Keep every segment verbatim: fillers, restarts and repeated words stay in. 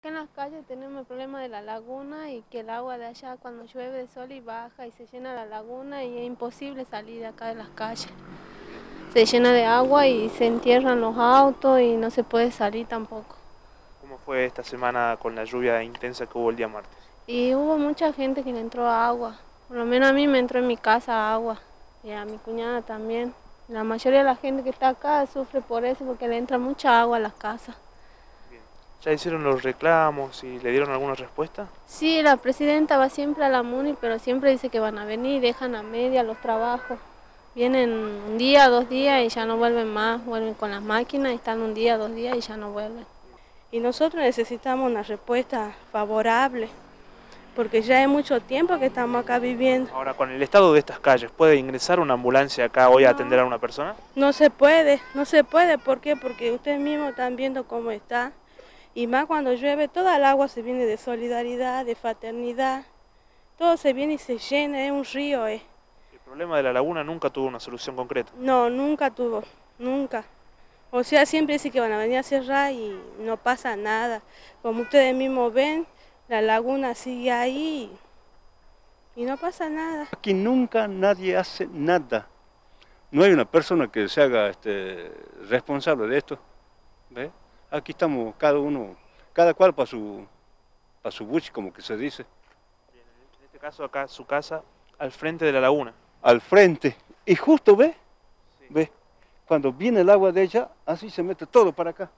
Acá en las calles tenemos el problema de la laguna y que el agua de allá cuando llueve de sol y baja y se llena la laguna y es imposible salir de acá de las calles. Se llena de agua y se entierran los autos y no se puede salir tampoco. ¿Cómo fue esta semana con la lluvia intensa que hubo el día martes? Y hubo mucha gente que le entró agua, por lo menos a mí me entró en mi casa agua y a mi cuñada también. La mayoría de la gente que está acá sufre por eso porque le entra mucha agua a las casas. Bien. ¿Ya hicieron los reclamos y le dieron alguna respuesta? Sí, la presidenta va siempre a la MUNI, pero siempre dice que van a venir, dejan a media los trabajos. Vienen un día, dos días y ya no vuelven más, vuelven con las máquinas y están un día, dos días y ya no vuelven. Y nosotros necesitamos una respuesta favorable, porque ya hay mucho tiempo que estamos acá viviendo. Ahora, con el estado de estas calles, ¿puede ingresar una ambulancia acá hoy a No. atender a una persona? No se puede, no se puede, ¿por qué? Porque ustedes mismos están viendo cómo está. Y más cuando llueve, toda el agua se viene de solidaridad, de fraternidad. Todo se viene y se llena, es un río. Eh. El problema de la laguna nunca tuvo una solución concreta. No, nunca tuvo, nunca. O sea, siempre dice que van a venir a cerrar y no pasa nada. Como ustedes mismos ven, la laguna sigue ahí y no pasa nada. Aquí nunca nadie hace nada. No hay una persona que se haga este, responsable de esto. ¿Ve? Aquí estamos cada uno, cada cual para su, para su buche, como que se dice. Bien, en este caso acá su casa al frente de la laguna. Al frente. Y justo, ¿ve? Sí. ¿Ve? Cuando viene el agua de ella, así se mete todo para acá.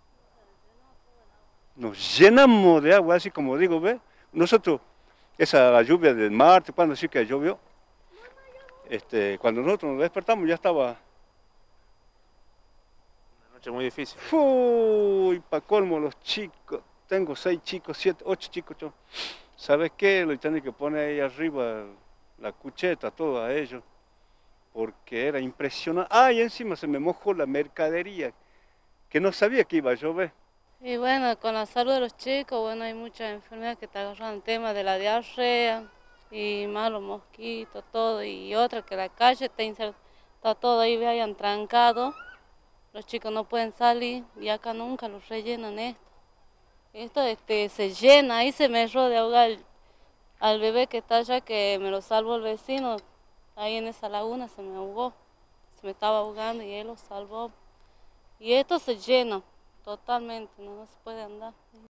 Nos llenamos de agua, así como digo, ¿ve? Nosotros, esa lluvia del martes, cuando sí que llovió, este, cuando nosotros nos despertamos ya estaba... Una noche muy difícil. Uy, pa' colmo los chicos, tengo seis chicos, siete, ocho chicos, yo. ¿Sabes qué? Lo tienen que poner ahí arriba la cucheta, todo a ellos, porque era impresionante. Ah, y encima se me mojó la mercadería, que no sabía que iba a llover. Y bueno, con la salud de los chicos, bueno, hay muchas enfermedades que están agarrando el tema de la diarrea y más los mosquitos, todo, y otra que la calle está, está todo ahí, hayan trancado, los chicos no pueden salir y acá nunca los rellenan esto. Esto este, se llena, ahí se me erró de ahogar al, al bebé que está allá, que me lo salvó el vecino, ahí en esa laguna se me ahogó, se me estaba ahogando y él lo salvó. Y esto se llena totalmente, no, no se puede andar.